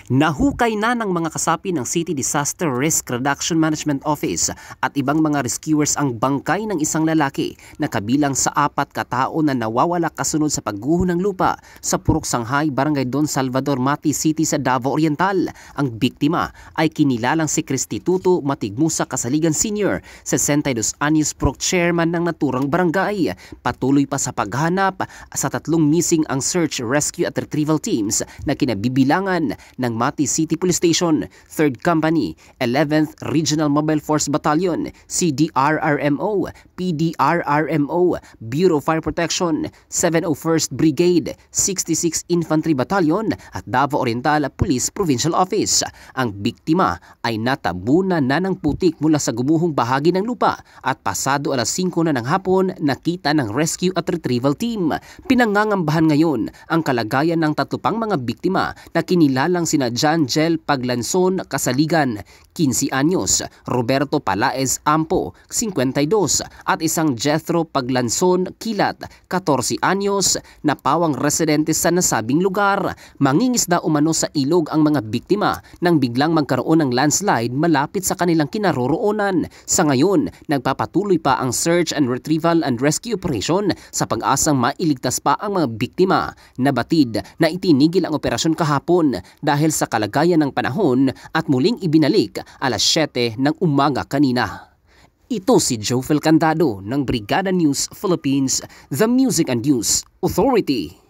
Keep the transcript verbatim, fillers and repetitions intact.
Nahukay na ng mga kasapi ng City Disaster Risk Reduction Management Office at ibang mga rescuers ang bangkay ng isang lalaki na kabilang sa apat katao na nawawala kasunod sa pagguho ng lupa sa Purok Sanghay, Barangay Don Salvador, Mati City sa Davao Oriental. Ang biktima ay kinilalang si Cristituto Matigmusa Kasaligan Senior, sesentidós anyos, Purok Chairman ng naturang barangay. Patuloy pa sa paghanap sa tatlong missing ang search, rescue at retrieval teams na kinabibilangan ng Mati City Police Station, third Company, eleventh Regional Mobile Force Battalion, C D R R M O, P D R R M O, Bureau of Fire Protection, seven oh first Brigade, sixty-sixth Infantry Battalion at Davao Oriental Police Provincial Office. Ang biktima ay natabunan na ng putik mula sa gumuhong bahagi ng lupa at pasado alas singko na ng hapon nakita ng rescue at retrieval team. Pinangangambahan ngayon ang kalagayan ng tatlo pang mga biktima na kinilalang sina John Jel Paglanson Kasaligan, quince anyos, Roberto Palaez Ampo, fifty-dos, at isang Jethro Paglanson Kilat, catorce anyos, na pawang residente sa nasabing lugar. Mangingisda umano sa ilog ang mga biktima nang biglang magkaroon ng landslide malapit sa kanilang kinaroroonan. Sa ngayon, nagpapatuloy pa ang search and retrieval and rescue operation sa pag-asang mailigtas pa ang mga biktima. Nabatid na itinigil ang operasyon kahapon dahil sa kalagayan ng panahon at muling ibinalik alas siyete ng umaga kanina. Ito si Jofel Candado ng Brigada News Philippines, The Music and News Authority.